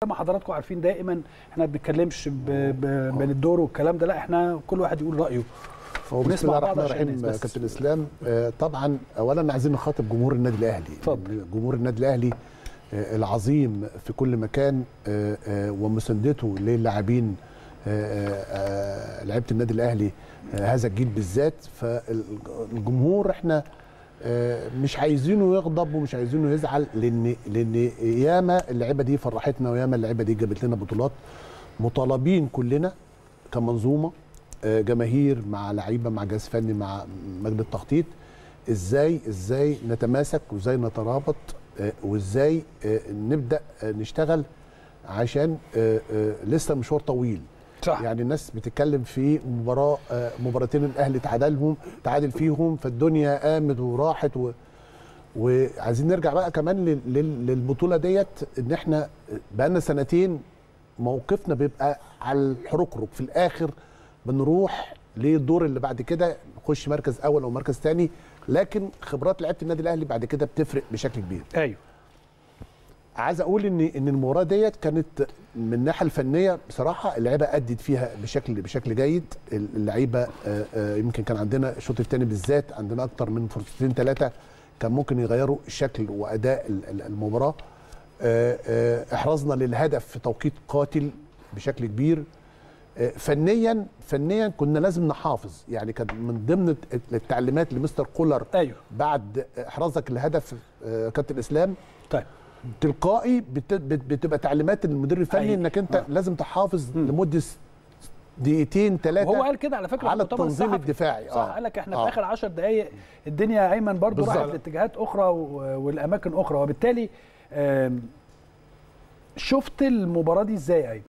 ما حضراتكم عارفين دائما احنا ما بنتكلمش بين الدور والكلام ده، لا احنا كل واحد يقول رايه. بسم الله الرحمن الرحيم. كابتن اسلام، طبعا اولا عايزين نخاطب جمهور النادي الاهلي. اتفضل. جمهور النادي الاهلي العظيم في كل مكان ومساندته للاعبين لعيبه النادي الاهلي هذا الجيل بالذات. فالجمهور احنا مش عايزينه يغضب ومش عايزينه يزعل، لان ياما اللعيبه دي فرحتنا وياما اللعيبه دي جابت لنا بطولات. مطالبين كلنا كمنظومه، جماهير مع لعيبه مع جهاز فني مع مجلس التخطيط، ازاي نتماسك وازاي نترابط وازاي نبدا نشتغل، عشان لسه مشوار طويل. صح. يعني الناس بتتكلم في مباراتين الاهلي تعادل فيهم، فالدنيا قامت وراحت وعايزين نرجع بقى كمان للبطوله ديت، ان احنا بقالنا سنتين موقفنا بيبقى على الحركرك، في الاخر بنروح للدور اللي بعد كده نخش مركز اول او مركز ثاني، لكن خبرات لعيبه النادي الاهلي بعد كده بتفرق بشكل كبير. ايوه. عايز اقول ان المباراه ديت كانت من الناحيه الفنيه بصراحه اللعيبه ادت فيها بشكل جيد. اللعيبه يمكن كان عندنا الشوط الثاني بالذات عندنا اكتر من فرصتين ثلاثه كان ممكن يغيروا شكل واداء المباراه. احرزنا للهدف في توقيت قاتل بشكل كبير. فنيا كنا لازم نحافظ، يعني كان من ضمن التعليمات لمستر كولر. ايوه. بعد احرازك الهدف كابتن اسلام، طيب تلقائي بتبقى تعليمات المدير الفني. أيوة. انك انت لازم تحافظ لمده دقيقتين ثلاثه. وهو قال كده على فكره على التنظيم الدفاعي. صح. قال لك احنا في اخر 10 دقائق الدنيا ايمن برضو راحت لاتجاهات اخرى والاماكن اخرى، وبالتالي شفت المباراه دي ازاي ايمن؟